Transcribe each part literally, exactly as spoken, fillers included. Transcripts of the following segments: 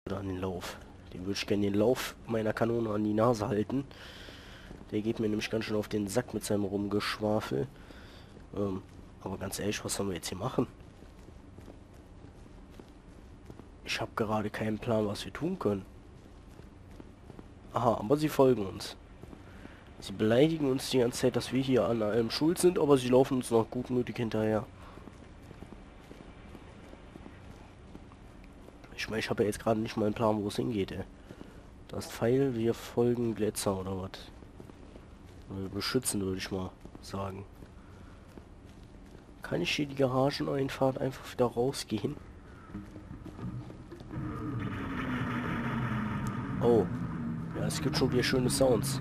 An den Lauf. Den würde ich gerne den Lauf meiner Kanone an die Nase halten. Der geht mir nämlich ganz schön auf den Sack mit seinem Rumgeschwafel. Ähm, aber ganz ehrlich, was sollen wir jetzt hier machen? Ich habe gerade keinen Plan, was wir tun können. Aha, aber sie folgen uns. Sie beleidigen uns die ganze Zeit, dass wir hier an allem schuld sind, aber sie laufen uns noch gutmütig hinterher. Ich meine, ich habe ja jetzt gerade nicht mal einen Plan, wo es hingeht, ey. Das Pfeil, wir folgen Gletscher oder was? Oder beschützen, würde ich mal sagen. Kann ich hier die Garageneinfahrt einfach wieder rausgehen? Oh. Ja, es gibt schon wieder schöne Sounds.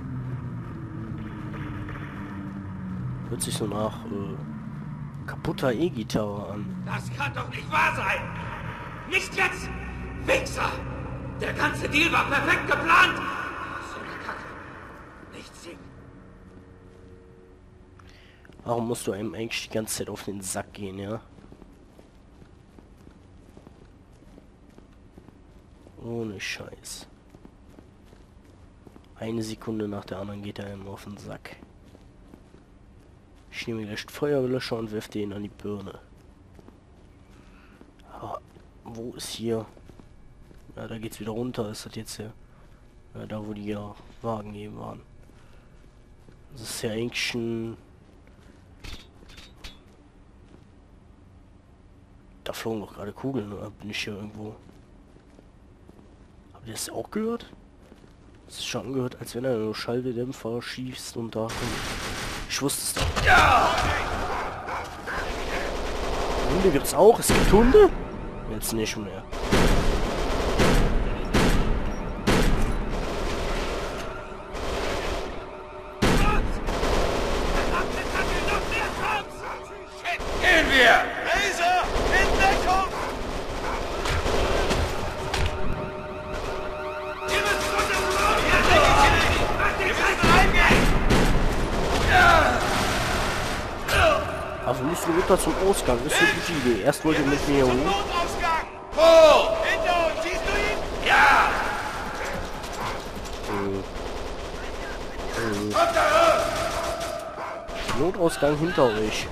Hört sich so nach äh, kaputter E-Gitarre an. Das kann doch nicht wahr sein! Nicht jetzt! Wichser! Der ganze Deal war perfekt geplant! So eine Kacke. Nicht singen. Warum musst du einem eigentlich die ganze Zeit auf den Sack gehen, ja? Ohne Scheiß. Eine Sekunde nach der anderen geht er einem auf den Sack. Ich nehme gleich Feuerlöscher und werfe den an die Birne. Ah, wo ist hier? Ja, da geht's wieder runter. Ist das jetzt ja? Ja, da wo die ja Wagen eben waren. Das ist ja eigentlich ein... Da flogen doch gerade Kugeln, oder bin ich hier irgendwo? Habt ihr das auch gehört? Das ist schon gehört, als wenn er nur Schalldämpfer schießt und da... Ich wusste es doch. Ja! Hunde gibt's auch? Es gibt Hunde? Jetzt nicht mehr. Gehen wir! Laser! In Deckung! Ihr müsst runter! Wir müssen reingehen! Also wir müssen runter zum Ausgang. Das ist eine gute Idee. Erst wollte ich mit mir hoch. Notausgang! Wo? Hinter uns! Siehst du ihn? Ja! Äh, äh, Kommt da hoch! Notausgang hinter euch.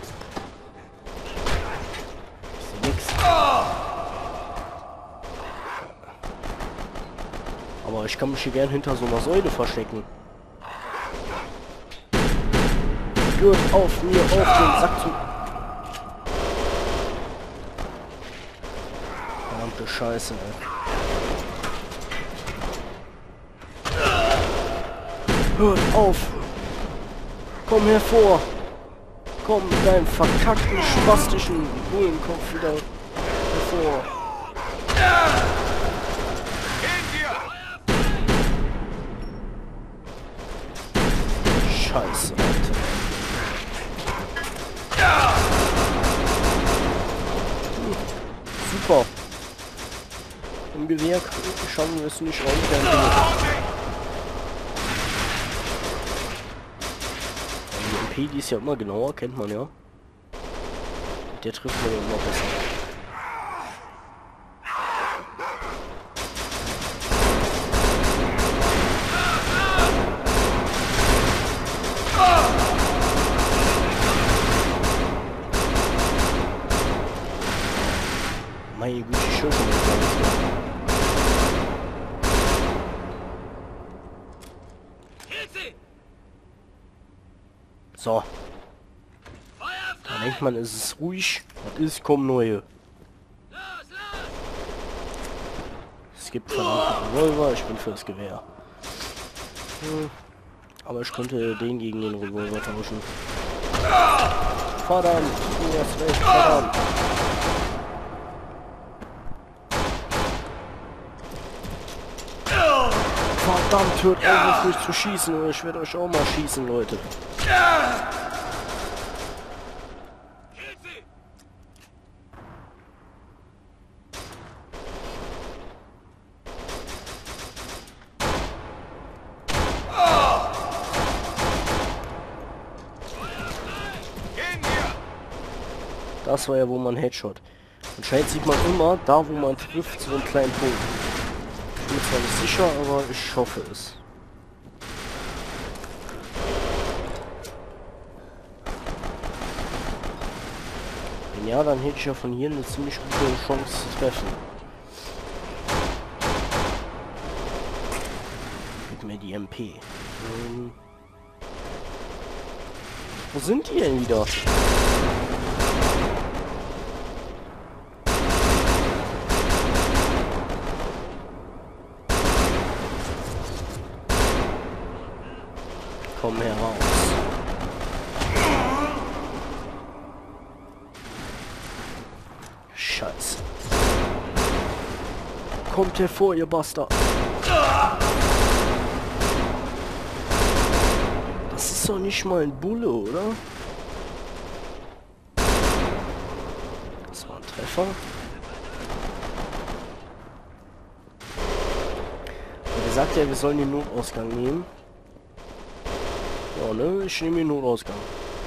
Nix. Aber ich kann mich hier gern hinter so einer Säule verstecken. Gut, auf mir, auf den Sack zu... Verdammte Scheiße, ey. Hört auf! Komm hervor! Komm mit deinem verkackten, spastischen Bullenkopf wieder hervor! Scheiße, Alter. Hm, super. Im Gewehr schauen wir es nicht raus. Die M P, die ist ja immer genauer, kennt man ja. Der trifft man ja immer besser. Meine Güte, ich schön. So. Da denkt man, es ist ruhig. Was ist, kommen neue. Es gibt verdammten Revolver, ich bin für das Gewehr. Hm. Aber ich könnte den gegen den Revolver tauschen. Verdammt, du hast recht, verdammt. Verdammt, hört auf, auf mich zu schießen, oder ich werde euch auch mal schießen, Leute. Das war ja, wo man Headshot. Anscheinend sieht man immer, da wo man trifft, so einen kleinen Punkt. zwar nicht sicher, aber ich hoffe es. Wenn ja, dann hätte ich ja von hier eine ziemlich gute Chance zu treffen. Gib mir die M P. Ähm, wo sind die denn wieder? Komm heraus. Scheiße. Kommt hervor, ihr Bastard. Das ist doch nicht mal ein Bulle, oder? Das war ein Treffer. Er sagt ja, wir sollen den Notausgang nehmen. Ja, ne? Ich nehme den Notausgang.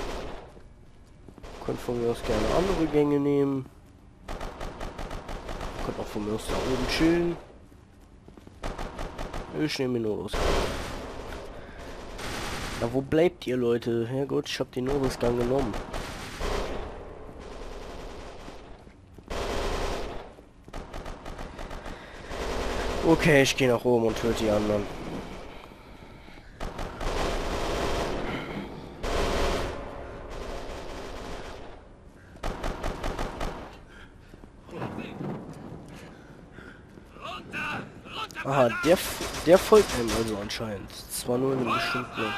Könnt von mir aus gerne andere Gänge nehmen. Könnt auch von mir aus da oben chillen. Ich nehme den Notausgang. Na, wo bleibt ihr, Leute? Herrgott, ich habe den Notausgang genommen. Okay, ich gehe nach oben und töte die anderen. Aha, der, der folgt einem also anscheinend. Zwar nur in einem bestimmten...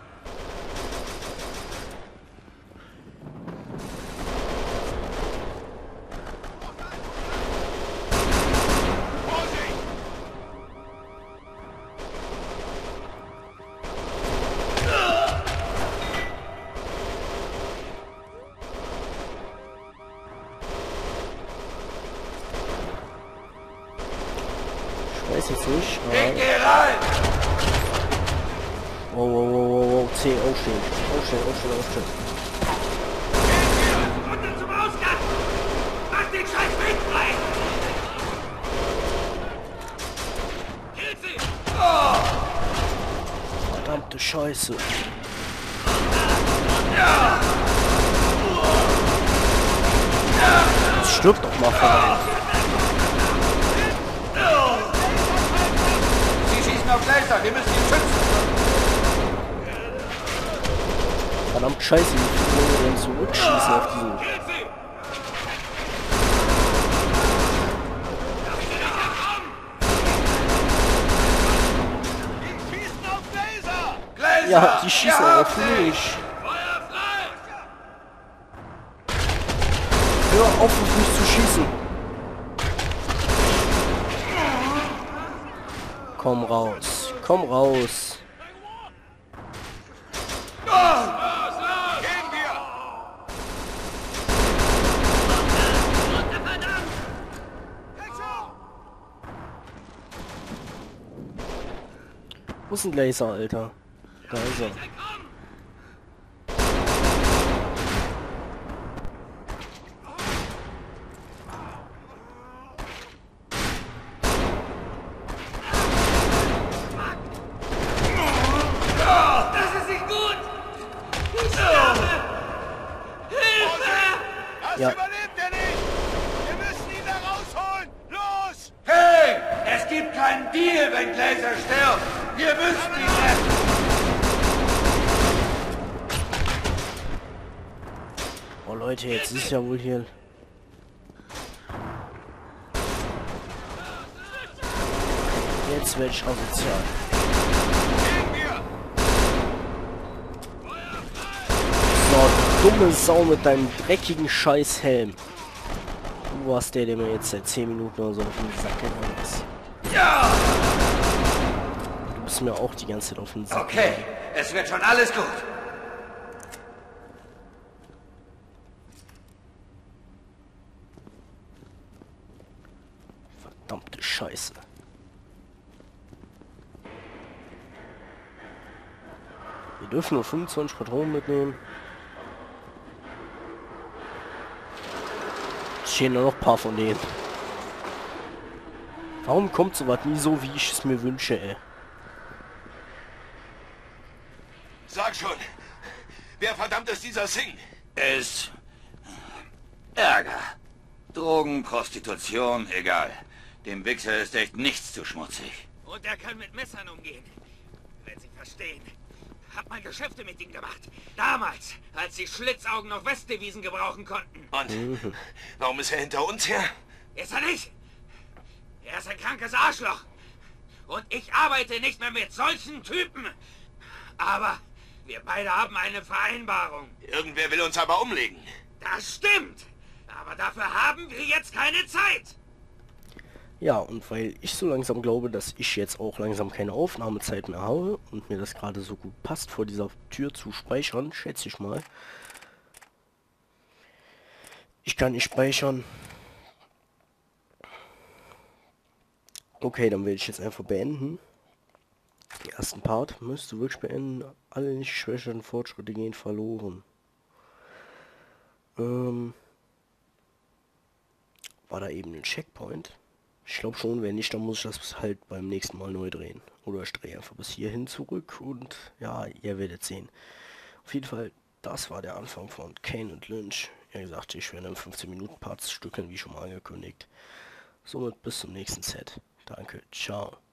Ich weiß jetzt nicht, aber... Wow, wow, wow, wow, wow, C, aufstehen. Aufstehen, aufstehen, aufstehen. Runter zum Ausgang! Mach den scheiß Weg frei! Kill sie! Oh! Verdammte Scheiße. Jetzt stirbt doch mal verdammt. Auf Laser, wir müssen ihn schützen! Verdammt scheiße, wie viel wollen wir denn zurückschießen auf diesen... Ja, die schießen ja, auf mich. Hör auf, auf mich zu schießen. Komm raus, komm raus. Wo ist ein Laser, Alter? Da ist er. Ja. Überlebt er nicht! Wir müssen ihn da rausholen! Los! Hey! Es gibt keinen Deal, wenn Glaser stirbt! Wir müssen ihn retten! Oh Leute, jetzt ist ja wohl hier... Jetzt werde ich asozial. So, dumme Sau mit deinem dreckigen Scheißhelm. Du warst der, der mir jetzt seit zehn Minuten oder so auf den Sack gegangen ist. Ja! Du bist mir auch die ganze Zeit auf den Sack Okay, gegangen. Es wird schon alles gut. Verdammte Scheiße. Wir dürfen nur fünfundzwanzig Patronen mitnehmen. Es stehen nur noch ein paar von denen. Warum kommt sowas nie so, wie ich es mir wünsche, ey? Sag schon, wer verdammt ist dieser Singh? Es... Ärger. Drogen, Prostitution, egal. Dem Wichser ist echt nichts zu schmutzig. Und er kann mit Messern umgehen. Wenn Sie verstehen. Hab mal Geschäfte mit ihm gemacht. Damals, als die Schlitzaugen noch Westdevisen gebrauchen konnten. Und warum ist er hinter uns her? Ist er nicht? Er ist ein krankes Arschloch. Und ich arbeite nicht mehr mit solchen Typen. Aber wir beide haben eine Vereinbarung. Irgendwer will uns aber umlegen. Das stimmt. Aber dafür haben wir jetzt keine Zeit. Ja, und weil ich so langsam glaube, dass ich jetzt auch langsam keine Aufnahmezeit mehr habe und mir das gerade so gut passt, vor dieser Tür zu speichern, schätze ich mal. Ich kann nicht speichern. Okay, dann werde ich jetzt einfach beenden. Den ersten Part müsste wirklich beenden. Alle nicht schwächeren Fortschritte gehen verloren. Ähm, war da eben ein Checkpoint? Ich glaube schon, wenn nicht, dann muss ich das halt beim nächsten Mal neu drehen. Oder ich drehe einfach bis hierhin zurück und ja, ihr werdet sehen. Auf jeden Fall, das war der Anfang von Kane und Lynch. Wie gesagt, ich werde im fünfzehn Minuten Parts stückeln, wie schon mal angekündigt. Somit bis zum nächsten Set. Danke, ciao.